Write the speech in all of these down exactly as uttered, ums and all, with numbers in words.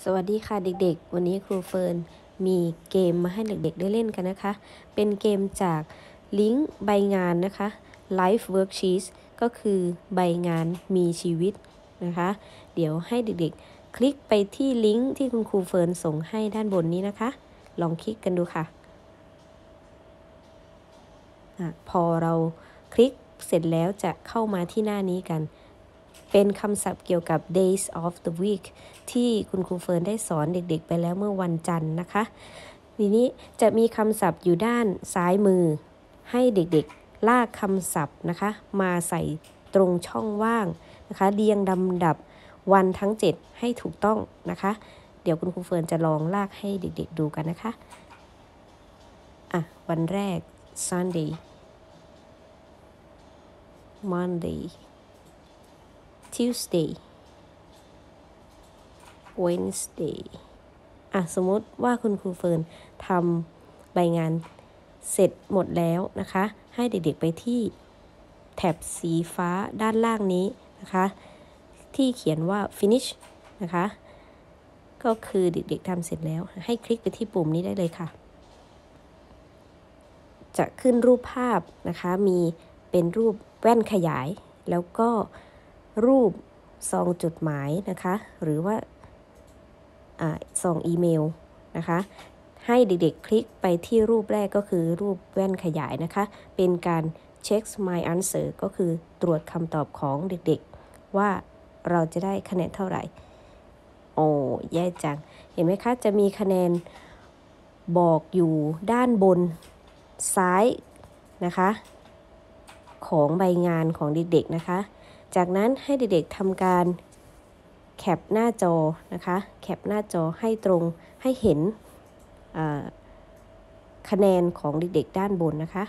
สวัสดีค่ะเด็กๆวันนี้ครูเฟิร์นมีเกมมาให้เด็กๆได้เล่นกันนะคะเป็นเกมจากลิงก์ใบงานนะคะ Life Worksheets ก็คือใบงานมีชีวิตนะคะเดี๋ยวให้เด็กๆคลิกไปที่ลิงก์ที่คุณครูเฟิร์นส่งให้ด้านบนนี้นะคะลองคลิกกันดูค่ะอะพอเราคลิกเสร็จแล้วจะเข้ามาที่หน้านี้กันเป็นคำศัพท์เกี่ยวกับ days of the week ที่คุณครูเฟิร์นได้สอนเด็กๆไปแล้วเมื่อวันจันทร์นะคะทีนี้จะมีคำศัพท์อยู่ด้านซ้ายมือให้เด็กๆลากคำศัพท์นะคะมาใส่ตรงช่องว่างนะคะเรียงลำดับวันทั้งเจ็ดให้ถูกต้องนะคะเดี๋ยวคุณครูเฟิร์นจะลองลากให้เด็กๆดูกันนะคะอ่ะวันแรก Sunday Monday Tuesday Wednesday อ่ะสมมติว่าคุณครูเฟิร์นทำใบงานเสร็จหมดแล้วนะคะให้เด็กๆไปที่แถบสีฟ้าด้านล่างนี้นะคะที่เขียนว่า finish นะคะก็คือเด็กๆทำเสร็จแล้วให้คลิกไปที่ปุ่มนี้ได้เลยค่ะจะขึ้นรูปภาพนะคะมีเป็นรูปแว่นขยายแล้วก็รูปซองจดหมายนะคะหรือว่าซองอีเมลนะคะให้เด็กๆคลิกไปที่รูปแรกก็คือรูปแว่นขยายนะคะเป็นการ check my answer ก็คือตรวจคำตอบของเด็กๆว่าเราจะได้คะแนนเท่าไหร่โอ้แย่จังเห็นไหมคะจะมีคะแนนบอกอยู่ด้านบนซ้ายนะคะของใบงานของเด็กๆนะคะจากนั้นให้เด็กๆทำการแคปหน้าจอนะคะแคปหน้าจอให้ตรงให้เห็นคะแนนของเด็กๆด้านบนนะคะ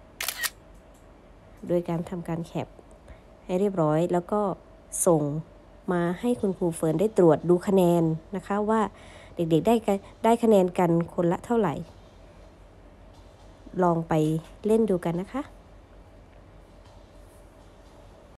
โดยการทำการแคปให้เรียบร้อยแล้วก็ส่งมาให้คุณครูเฟิร์นได้ตรวจดูคะแนนนะคะว่าเด็กๆได้ได้คะแนนกันคนละเท่าไหร่ลองไปเล่นดูกันนะคะ